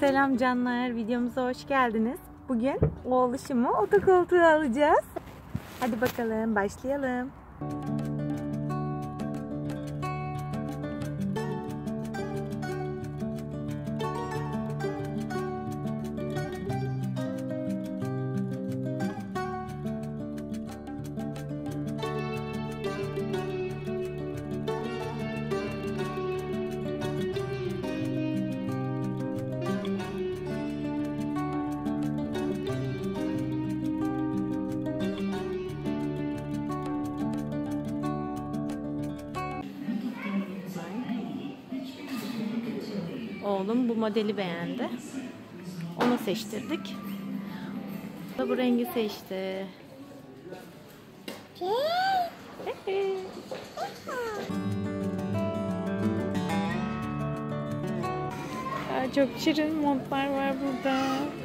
Selam canlar, videomuza hoş geldiniz. Bugün oğluşumu otokoltuğa alacağız. Hadi bakalım, başlayalım. Oğlum bu modeli beğendi. Onu seçtirdik. Bu rengi seçti. Çok şirin montlar var burada.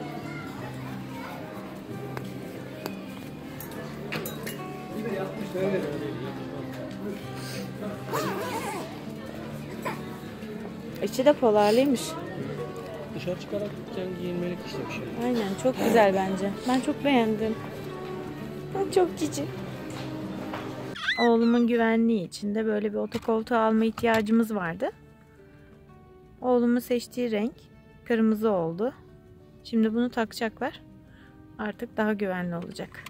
İçi de polarlıymış. Dışarı çıkarak giyinmelik işte bir şey. Aynen, çok güzel bence. Ben çok beğendim. Çok cici. Oğlumun güvenliği için de böyle bir otokoltuğu alma ihtiyacımız vardı. Oğlumun seçtiği renk kırmızı oldu. Şimdi bunu takacaklar. Artık daha güvenli olacak.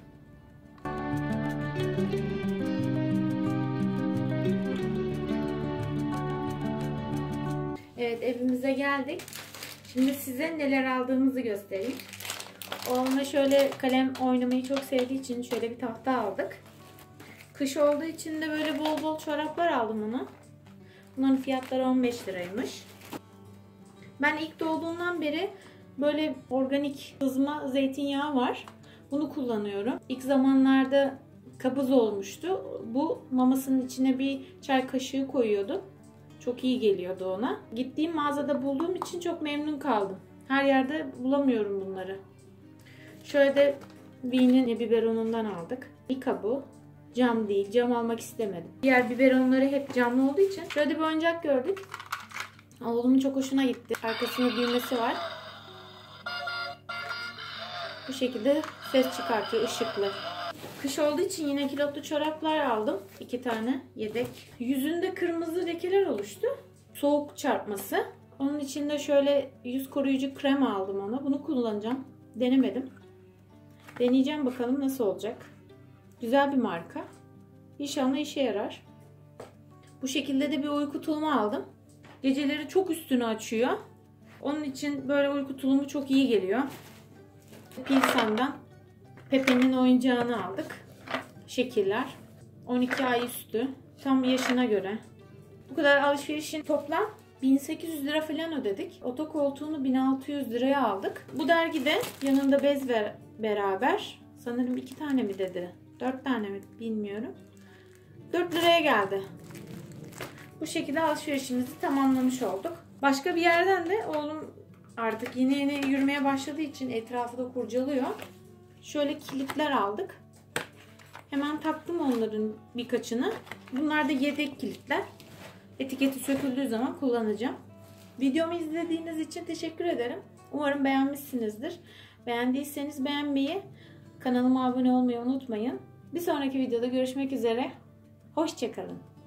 Evet, evimize geldik. Şimdi size neler aldığımızı göstereyim. Oğluma şöyle kalem oynamayı çok sevdiği için şöyle bir tahta aldık. Kış olduğu için de böyle bol bol çoraplar aldım ona. Bunların fiyatları 15 liraymış. Ben ilk doğduğundan beri böyle organik sızma zeytinyağı var. Bunu kullanıyorum. İlk zamanlarda kabız olmuştu. Bu mamasının içine bir çay kaşığı koyuyordu. Çok iyi geliyordu ona. Gittiğim mağazada bulduğum için çok memnun kaldım. Her yerde bulamıyorum bunları. Şöyle de V'nin biberonundan aldık. Bir kabı. Cam değil. Cam almak istemedim. Diğer biberonları hep camlı olduğu için. Şöyle bir oyuncak gördük. Oğlumun çok hoşuna gitti. Arkasında düğmesi var. Bu şekilde ses çıkartıyor, ışıklı. Kış olduğu için yine kilotlu çoraplar aldım. 2 tane yedek. Yüzünde kırmızı lekeler oluştu. Soğuk çarpması. Onun için de şöyle yüz koruyucu krem aldım ona. Bunu kullanacağım. Denemedim. Deneyeceğim, bakalım nasıl olacak. Güzel bir marka. İnşallah işe yarar. Bu şekilde de bir uyku tulumu aldım. Geceleri çok üstünü açıyor. Onun için böyle uyku tulumu çok iyi geliyor. Pilsen'den Pepe'nin oyuncağını aldık. Şekiller. 12 ay üstü. Tam yaşına göre. Bu kadar alışverişin toplam 1800 lira falan ödedik. Otokoltuğunu 1600 liraya aldık. Bu dergide yanında bez beraber. Sanırım 2 tane mi dedi? 4 tane mi bilmiyorum. 4 liraya geldi. Bu şekilde alışverişimizi tamamlamış olduk. Başka bir yerden de oğlum artık yeni yürümeye başladığı için etrafı da kurcalıyor. Şöyle kilitler aldık. Hemen taktım onların birkaçını. Bunlar da yedek kilitler. Etiketi söküldüğü zaman kullanacağım. Videomu izlediğiniz için teşekkür ederim. Umarım beğenmişsinizdir. Beğendiyseniz beğenmeyi, kanalıma abone olmayı unutmayın. Bir sonraki videoda görüşmek üzere. Hoşça kalın.